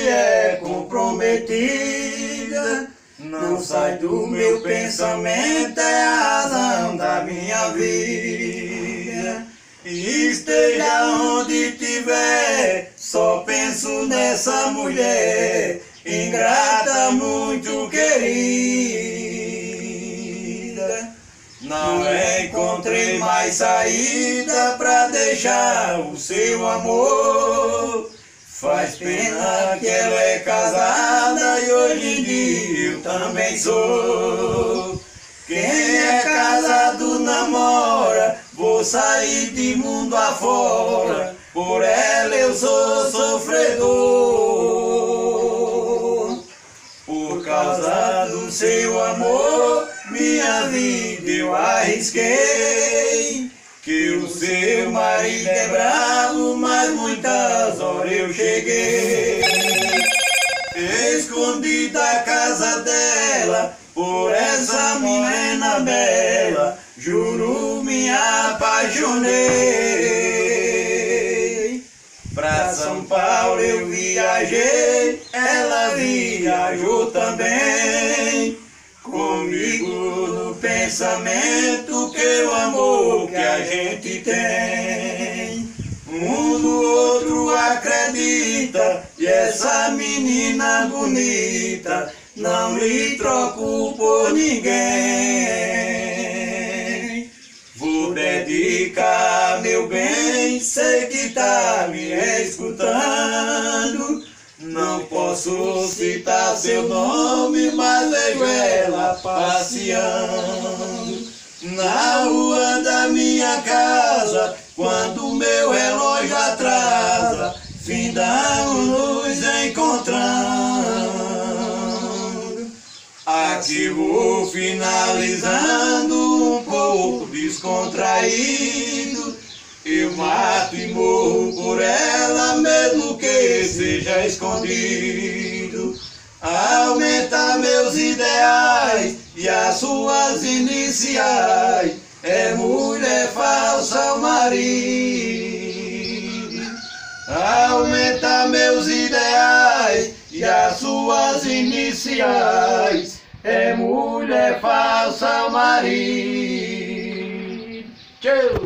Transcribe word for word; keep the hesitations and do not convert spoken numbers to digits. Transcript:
mulher comprometida não sai do meu pensamento, é a razão da minha vida. Esteja onde tiver, só penso nessa mulher, ingrata, muito querida. Não encontrei mais saída pra deixar o seu amor. Faz pena que ela é casada e hoje em dia eu também sou. Quem é casado namora, vou sair de mundo afora, por ela eu sou sofredor. Por causa do seu amor, minha vida eu arrisquei. Que o seu marido é bravo, mas muitas horas eu cheguei. Escondi da casa dela, por essa menina bela, juro me apaixonei. Pra São Paulo eu viajei, ela viajou também. Comigo no pensamento, que o amor que a gente tem, um no outro acredita, e essa menina bonita não lhe troco por ninguém. Vou dedicar meu bem, sei que tá me escutando. Não posso citar seu nome, mas vejo ela passeando na rua da minha casa, quando meu relógio atrasa, findamos nos encontrando. Aqui vou finalizando, um pouco descontraído. Eu mato e morro por ela, mesmo que seja escondido. Aumentar meus ideais e as suas iniciais, é mulher falsa o marido. Aumentar meus ideais e as suas iniciais, é mulher falsa o marido. Tchau.